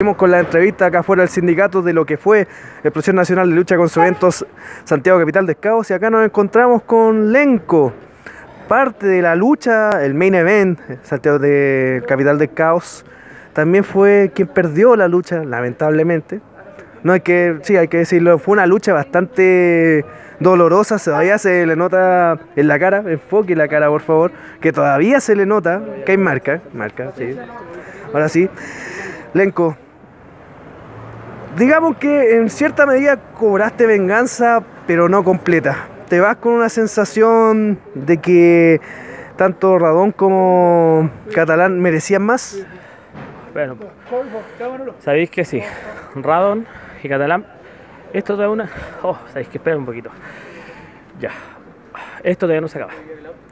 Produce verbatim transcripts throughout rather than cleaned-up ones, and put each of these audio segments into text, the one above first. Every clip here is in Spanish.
Seguimos con la entrevista acá afuera del sindicato de lo que fue Explosión Nacional de Lucha contra Eventos Santiago Capital del Caos, y acá nos encontramos con Lenco, parte de la lucha, el main event, Santiago de Capital del Caos. También fue quien perdió la lucha, lamentablemente. No hay que, sí, hay que decirlo, fue una lucha bastante dolorosa, todavía se le nota en la cara, enfoque la cara por favor, que todavía se le nota, que hay marca, marca, sí. Ahora sí, Lenco, digamos que en cierta medida cobraste venganza, pero no completa. Te vas con una sensación de que tanto Radón como Catalán merecían más. Bueno, sabéis que sí, Radón y Catalán, esto todavía una... Oh, sabéis que espera un poquito. Ya, esto todavía no se acaba.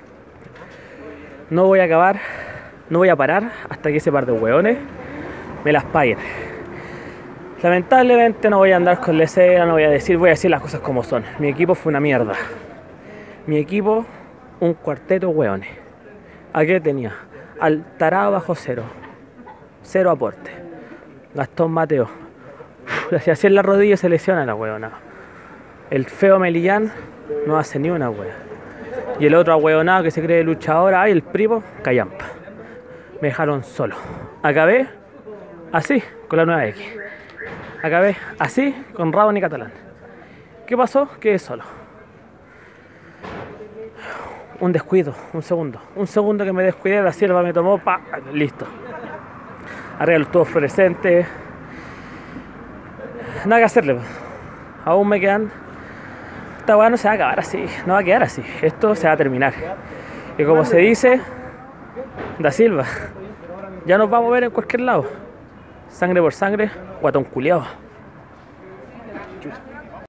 No voy a acabar, no voy a parar hasta que ese par de hueones me las paguen. Lamentablemente no voy a andar con lecera, no voy a decir, voy a decir las cosas como son. Mi equipo fue una mierda. Mi equipo, un cuarteto hueones. ¿A qué tenía? Al tarado bajo cero. Cero aporte. Gastón Mateo. Si hacía en la rodilla se lesiona la hueona. El feo Melillán no hace ni una hueá. Y el otro ahueonado que se cree luchador, ay, el primo, callampa. Me dejaron solo. Acabé así con la nueva X. Acabé así con Radón y Catalán. ¿Qué pasó? Quedé solo. Un descuido, un segundo. Un segundo que me descuidé, la sierva me tomó, pa, listo. Arriba los tubos fluorescentes. Nada que hacerle. Aún me quedan. Esta weá no se va a acabar así, no va a quedar así. Esto se va a terminar. Y como se dice, Da Silva, ya nos vamos a ver en cualquier lado. Sangre por sangre, guatón culiao.